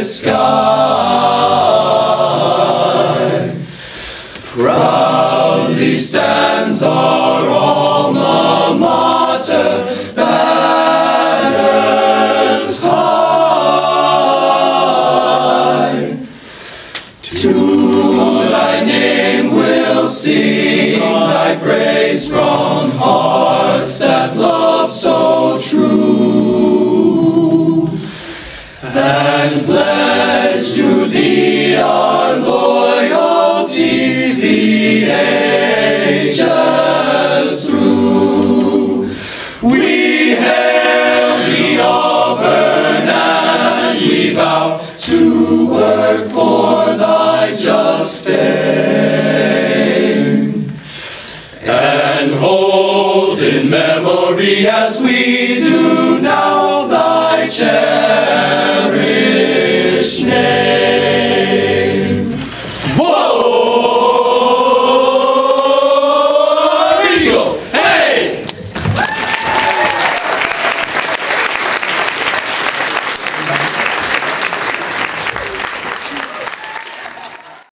sky. Proudly stands our alma mater, banners high. To thy name we'll sing thy praise from hearts that love so true, and pledge to thee our loyalty the ages through. We hail the Auburn and we vow to work for thy just fame, and hold in memory as we do now thy chant